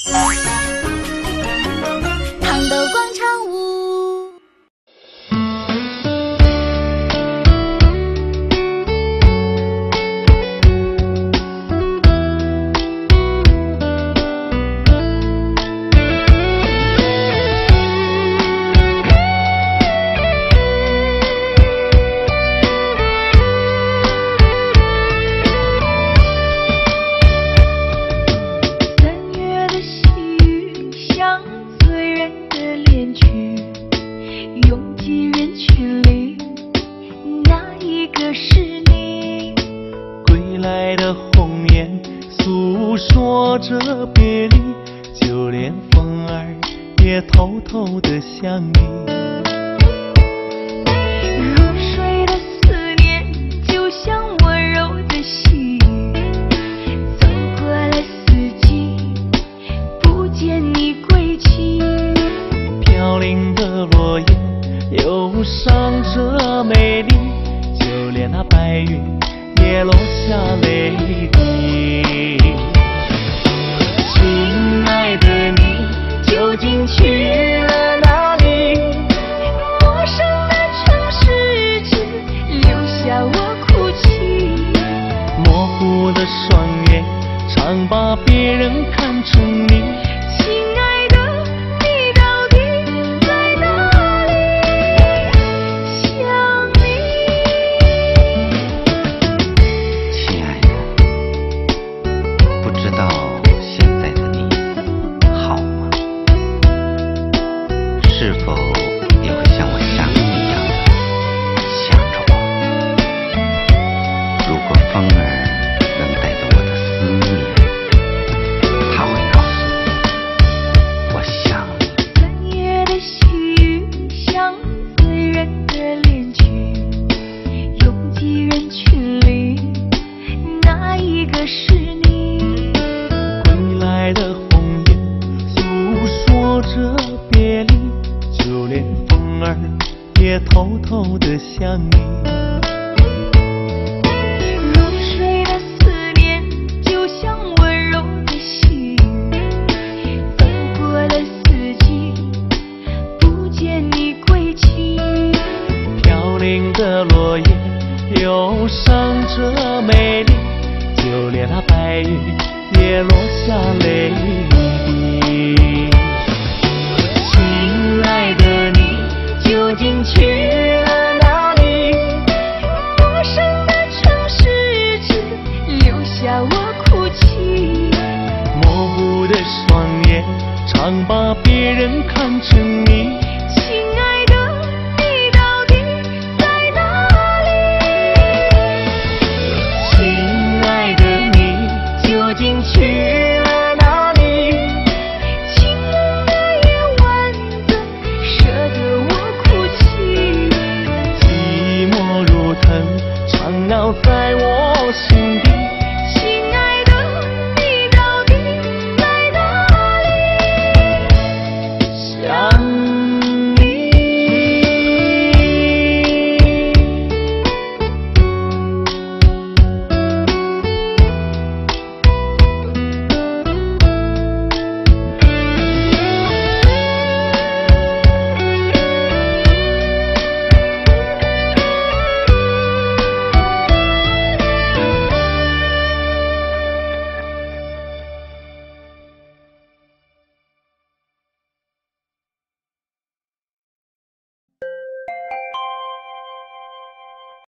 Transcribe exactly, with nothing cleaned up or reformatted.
糖豆广场舞。 说着别离，就连风儿也偷偷地想你。 入睡的思念，就像温柔的细雨，走过了四季，不见你归期。 飘零的落叶，忧伤着美丽，就连那白云也落下泪滴。亲爱的你，究竟去了哪里？ 陌生的城市只留下我哭泣。 模糊的双眼，常把别人看成你。 亲爱的，你到底在哪里？想你。 亲爱的，不知道现在的你好吗？是否也会像我想你一样想着我？如果风儿能带走我的思念，它会告诉你我想你。 三月的细雨像醉人的恋曲，拥挤人群里，哪一个是你？ 归来的红叶诉说着别离，就连风儿也偷偷地想你。 入睡的思念，就像温柔的细雨，走过了四季，不见你归期。 飘零的落叶，忧伤着美丽，就连那白云也落下泪滴。亲爱的你，究竟去了哪里？ 陌生的城市只留下我哭泣。 模糊的双眼，常把别人看成你。